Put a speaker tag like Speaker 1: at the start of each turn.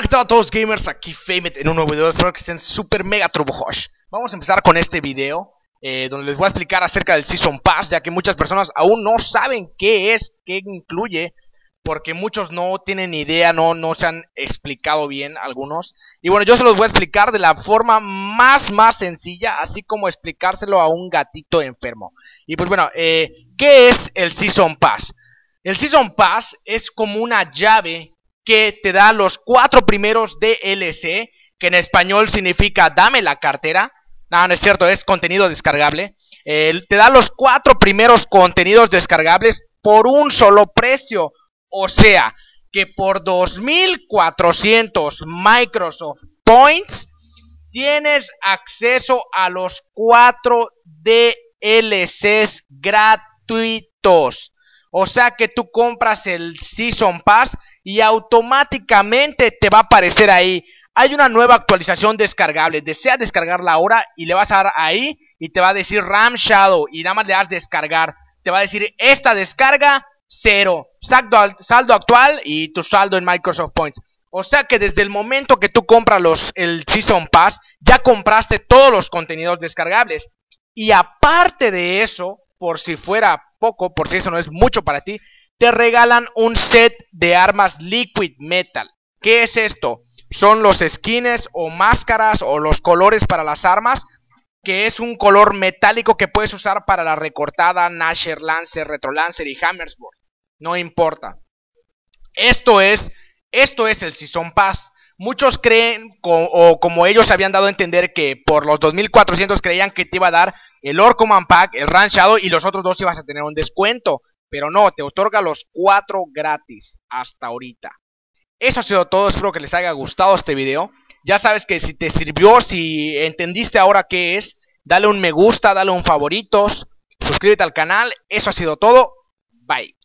Speaker 1: ¿qué tal a todos gamers? Aquí Famet en un nuevo video. Espero que estén super mega turbo hush. Vamos a empezar con este video donde les voy a explicar acerca del Season Pass, ya que muchas personas aún no saben qué es, qué incluye, porque muchos no tienen ni idea, no se han explicado bien algunos. Y bueno, yo se los voy a explicar de la forma más sencilla, así como explicárselo a un gatito enfermo. Y pues bueno, ¿qué es el Season Pass? El Season Pass es como una llave que te da los 4 primeros DLC, que en español significa dame la cartera. No es cierto, es contenido descargable. Te da los 4 primeros contenidos descargables por un solo precio. O sea, que por 2400 Microsoft Points tienes acceso a los 4 DLCs gratuitos. O sea que tú compras el Season Pass y automáticamente te va a aparecer ahí. Hay una nueva actualización descargable. Desea descargarla ahora y le vas a dar ahí y te va a decir RAM Shadow y nada más le das descargar. Te va a decir esta descarga 0, saldo actual y tu saldo en Microsoft Points. O sea que desde el momento que tú compras el Season Pass, ya compraste todos los contenidos descargables. Y aparte de eso, por si fuera poco, por si eso no es mucho para ti, te regalan un set de armas Liquid Metal. ¿Qué es esto? Son los skins o máscaras o los colores para las armas, que es un color metálico que puedes usar para la recortada, Nasher, Lancer, Retro Lancer y Hammersword. No importa. Esto es el Season Pass. Muchos creen, o como ellos habían dado a entender, que por los 2400 creían que te iba a dar el Lord Command Pack, el RAM Shadow y los otros dos ibas a tener un descuento. Pero no, te otorga los 4 gratis hasta ahorita. Eso ha sido todo, espero que les haya gustado este video. Ya sabes que si te sirvió, si entendiste ahora qué es, dale un me gusta, dale un favoritos, suscríbete al canal. Eso ha sido todo, bye.